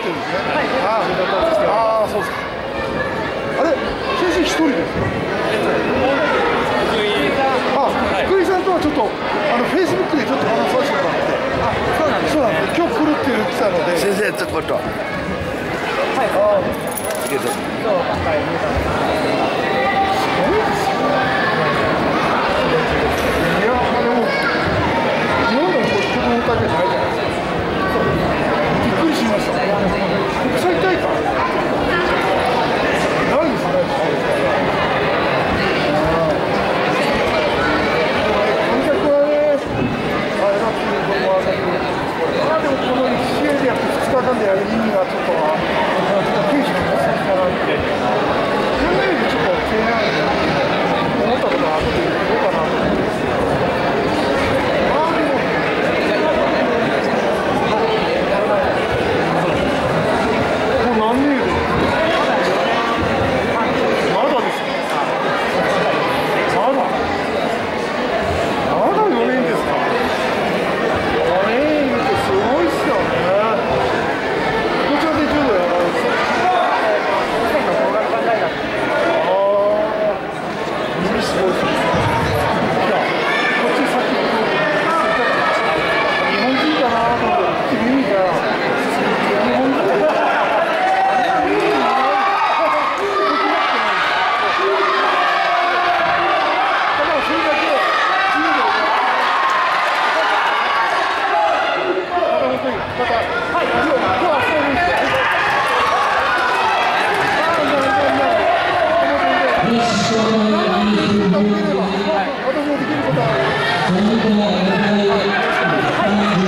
るんですね。ああ、そうですか。あれ、先生一人ですか。福井さんとはちょっとフェイスブックでちょっと話させてもらって。そうなんです。今日来るって言ってたので。 先生ちょっと。はい。今回見た。 いや、日本の子供だけじゃないじゃないですか。びっくりしました。国際大会ないですね。観客はね、あれだっていうことはあるけど、でもこの1試合でやって2日間でやる意味がちょっと選手の先からって、そういう意味でちょっと気になる思ったことは後で言おうかなと思って。私もできることは。